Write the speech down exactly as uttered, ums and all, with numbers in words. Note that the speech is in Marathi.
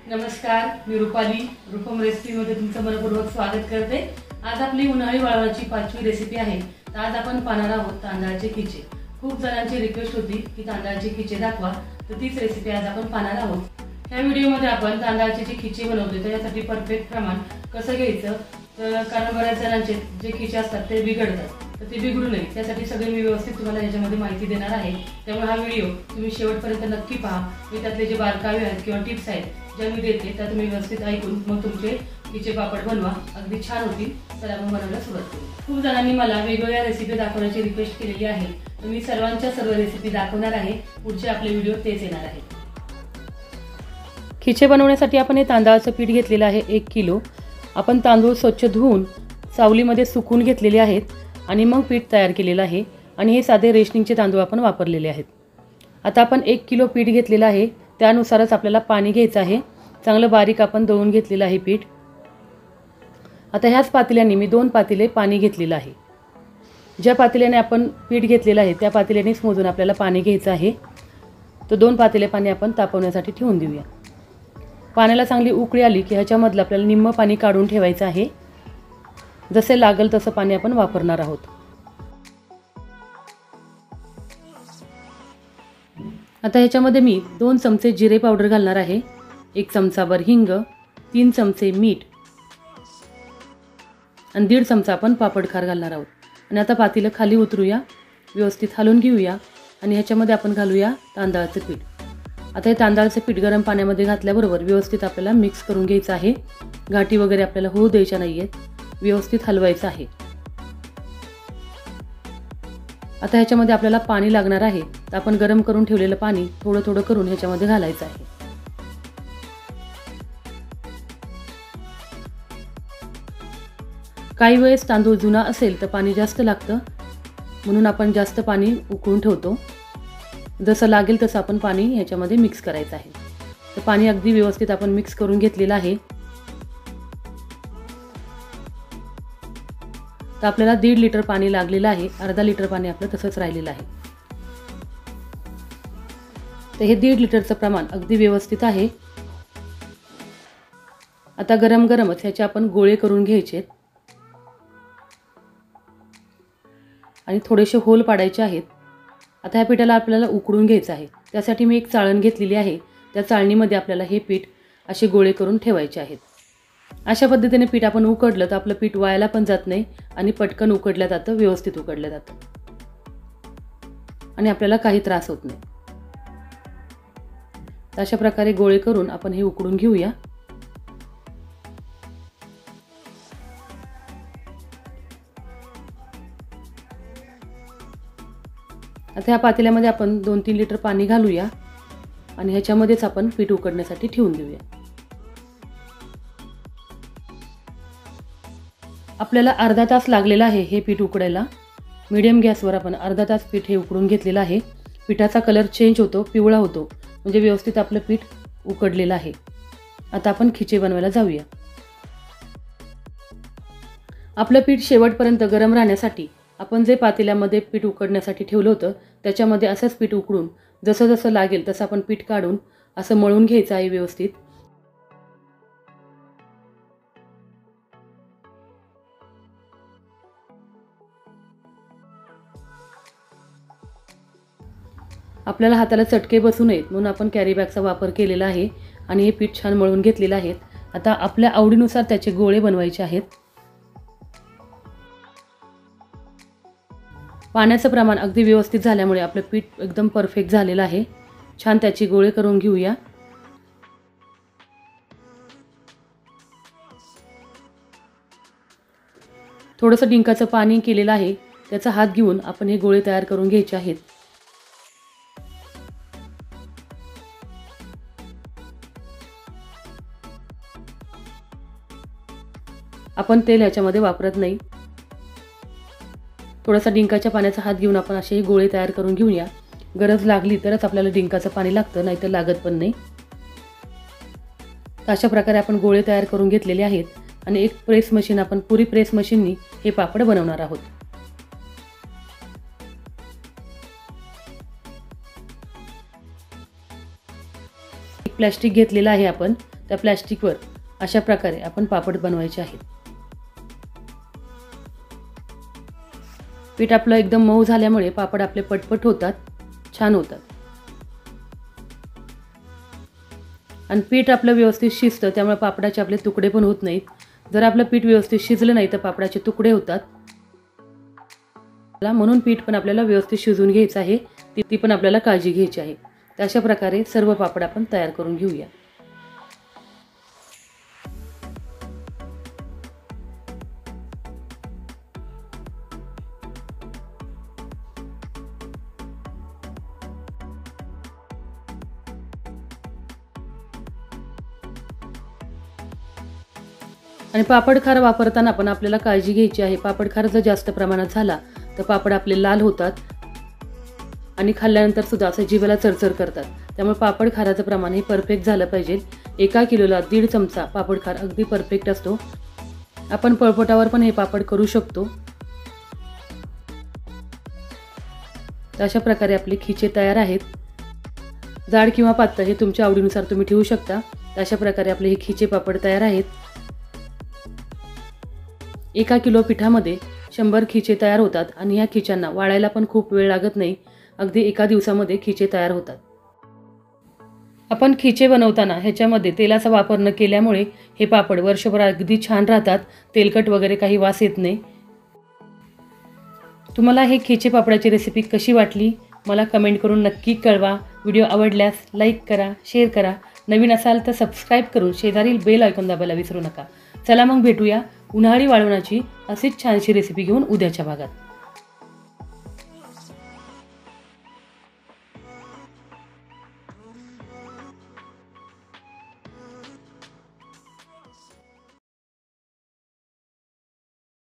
नमस्कार, मी रुपाली रुपम रेसिपीमध्ये तुमचं मनपूर्वक स्वागत करते। आज आपली उन्हाळी वाळवाची पाचवी रेसिपी आहे। तर आज आपण पाहणार आहोत तांदळाचे खिचे। खूप जणांची रिक्वेस्ट होती की तांदळाचे खिचे दाखवा, तर तीच रेसिपी आज आपण पाहणार आहोत। या व्हिडिओमध्ये आपण तांदळाचे जे खिचे बनवतो त्यासाठी परफेक्ट प्रमाण कसं घ्यायचं, तर कारण बऱ्याच जणांचे जे खिचे असतात ते बिघडतात, तर ते बिघडू नये त्यासाठी सगळे मी व्यवस्थित तुम्हाला याच्यामध्ये माहिती देणार आहे। त्यामुळे हा व्हिडिओ तुम्ही शेवटपर्यंत नक्की पहा। मी त्यातले जे बारकावे आहेत किंवा टिप्स आहेत ज्या मी देते त्या तुम्ही व्यवस्थित ऐकून मग तुमचे खिचे पापड बनवा, अगदी छान होतील। तर आपण बनवायला सुरुवात करू। खूप जणांनी मला वेगवेगळ्या रेसिपी दाखवण्याची रिक्वेस्ट केलेली आहे, तर मी सर्वांच्या सर्व रेसिपी दाखवणार आहे। पुढचे आपले व्हिडिओ तेच येणार आहेत। खिचे बनवण्यासाठी आपण हे तांदळाचं पीठ घेतलेलं आहे एक किलो। आपण तांदूळ स्वच्छ धुवून सावलीमध्ये सुकून घेतलेले आहेत आणि मग पीठ तयार केलेलं आहे आणि हे साधे रेशनिंगचे तांदूळ आपण वापरलेले आहेत। आता आपण एक किलो पीठ घेतलेलं आहे, त्यानुसारच आपल्याला पाणी घ्यायचं आहे। चांगलं बारीक आपण दळून घेतलेलं आहे पीठ। आता ह्याच पातेल्याने मी दोन पातेले पाणी घेतलेलं आहे। ज्या पातेल्याने आपण पीठ घेतलेलं आहे त्या पातेल्यानेच मोजून आपल्याला पाणी घ्यायचं आहे। तो दोन पातेले पाणी आपण तापवण्यासाठी ठेवून देऊया। पाण्याला चांगली उकळी आली की ह्याच्यामधलं आपल्याला निम्म पाणी काढून ठेवायचं आहे। जसे लागेल तसं पाणी आपण वापरणार आहोत। आता ह्याच्यामध्ये मी दोन चमचे जिरे पावडर घालणार आहे, एक चमचाभर हिंग, तीन चमचे मीठ आणि दीड चमचा आपण पापड खार घालणार आहोत। आणि आता पातेलं खाली उतरूया, व्यवस्थित हलवून घेऊया आणि ह्याच्यामध्ये आपण घालूया तांदळाचं पीठ। आता हे तांदळाचं पीठ गरम पाण्यामध्ये घातल्याबरोबर व्यवस्थित आपल्याला मिक्स करून घ्यायचं आहे। गाठी वगैरे आपल्याला होऊ द्यायच्या नाहीयेत, व्यवस्थित हलवायचं आहे। आता ह्याच्यामध्ये आपल्याला पाणी लागणार आहे, तर आपण गरम करून ठेवलेलं पाणी थोडं थोडं करून ह्याच्यामध्ये घालायचं आहे। काही वेळेस तांदूळ जुना असेल तर पाणी जास्त लागतं, म्हणून आपण जास्त पाणी उकळून ठेवतो। जसं लागेल तसं आपण पाणी ह्याच्यामध्ये मिक्स करायचं आहे। तर पाणी अगदी व्यवस्थित आपण मिक्स करून घेतलेलं आहे। तर आपल्याला दीड लिटर पाणी लागलेलं आहे, अर्धा लिटर पाणी आपलं तसंच राहिलेलं आहे। तर हे दीड लिटरचं प्रमाण अगदी व्यवस्थित आहे। आता गरम गरमच ह्याचे आपण गोळे करून घ्यायचे आणि थोडेसे होल पाडायचे आहेत। आता ह्या पिठाला आपल्याला उकडून घ्यायचं आहे, त्यासाठी मी एक चाळण घेतलेली आहे। त्या चाळणीमध्ये आपल्याला हे पीठ असे गोळे करून ठेवायचे आहेत। अशा पद्धतीने पीठ आपण उकडलं तर आपलं पीठ वायाला पण जात नाही आणि पटकन उकडलं जातं, व्यवस्थित उकडलं जातं आणि आपल्याला काही त्रास होत नाही। तर अशा प्रकारे गोळे करून आपण हे उकडून घेऊया। आता ह्या पातेल्यामध्ये आपण दोन तीन लिटर पाणी घालूया आणि ह्याच्यामध्येच आपण पीठ उकडण्यासाठी ठेवून देऊया। आपल्याला अर्धा तास लागलेला आहे हे पीठ उकडायला। मीडियम गॅसवर आपण अर्धा तास पीठ हे उकडून घेतलेलं आहे। पिठाचा कलर चेंज होतो, पिवळा होतो, म्हणजे व्यवस्थित आपलं पीठ उकडलेलं आहे। आता आपण खिचे बनवायला जाऊया। आपलं पीठ शेवटपर्यंत गरम राहण्यासाठी आपण जे पातेल्यामध्ये पीठ उकडण्यासाठी ठेवलं होतं त्याच्यामध्ये असंच पीठ उकडून जसं जसं लागेल तसं आपण पीठ काढून असं मळून घ्यायचं आहे व्यवस्थित। आपल्याला हाताला चटके बसू नयेत म्हणून आपण कॅरी बॅगचा वापर केलेला आहे आणि हे पीठ छान मळून घेतलेलं आहे। आता आपल्या आवडीनुसार त्याचे गोळे बनवायचे आहेत। पाण्याचं प्रमाण अगदी व्यवस्थित झाल्यामुळे आपलं पीठ एकदम परफेक्ट झालेलं आहे। छान त्याची गोळे करून घेऊया। थोडंसं डिंकाचं पाणी केलेलं आहे, त्याचा हात घेऊन आपण हे गोळे तयार करून घ्यायचे आहेत। आपण तेल ह्याच्यामध्ये वापरत नाही। थोडासा डिंकाच्या पाण्याचा हात घेऊन आपण असे हे गोळे तयार करून घेऊया। गरज लागली तरच आपल्याला डिंकाचं पाणी लागतं, नाहीतर लागत पण नाही। तर अशा प्रकारे आपण गोळे तयार करून घेतलेले आहेत आणि एक प्रेस मशीन आपण पुरी प्रेस मशीननी हे पापड बनवणार आहोत। प्लास्टिक घेतलेला आहे आपण, त्या प्लॅस्टिकवर अशा प्रकारे आपण पापड बनवायचे आहेत. पीठ आपलं एकदम मऊ झाल्यामुळे पापड आपले पटपट होतात, छान होतात. आणि पीठ आपलं व्यवस्थित शिजतं, त्यामुळे पापडाचे आपले तुकडे पण होत नाहीत. जर आपलं पीठ व्यवस्थित शिजलं नाही तर पापडाचे तुकडे होतात. म्हणून पीठ पण आपल्याला व्यवस्थित शिजवून घ्यायचं आहे, ती पण आपल्याला काळजी घ्यायची आहे. तर अशा प्रकारे सर्व पापड आपण तयार करून घेऊया. आणि पापड खार वापरताना पण आपल्याला काळजी घ्यायची आहे. पापड खार जर जास्त प्रमाणात झाला तर पापड आपले लाल होतात आणि खाल्ल्यानंतर सुद्धा असं जिभेला चरचर करतात. त्यामुळे पापड खाराचं प्रमाण हे परफेक्ट झालं पाहिजे. एका किलोला दीड चमचा पापड खार अगदी परफेक्ट असतो. आपण पळपोटावर पण हे पापड करू शकतो. तर अशा प्रकारे आपले खिचे तयार आहेत. जाड किंवा पातळ हे तुमच्या आवडीनुसार तुम्ही ठेवू शकता. तर अशा प्रकारे आपले हे खिचे पापड तयार आहेत. एका किलो पिठामध्ये शंभर खिचे तयार होतात आणि ह्या खिच्यांना वाळायला पण खूप वेळ लागत नाही. अगदी एका दिवसामध्ये खिचे तयार होतात. आपण खिचे बनवताना ह्याच्यामध्ये तेलाचा वापर न केल्यामुळे हे पापड वर्षभर अगदी छान राहतात. तेलकट वगैरे काही वास येत नाही. तुम्हाला हे खिचे पापडाची रेसिपी कशी वाटली मला कमेंट करून नक्की कळवा. व्हिडिओ आवडल्यास लाईक करा, शेअर करा. नवीन असाल तर सबस्क्राईब करून शेजारील बेल आयकॉन दाबायला विसरू नका. चला मग भेटूया उन्हाळी वाळवणाची अशीच छानशी रेसिपी घेऊन उद्याच्या भागात.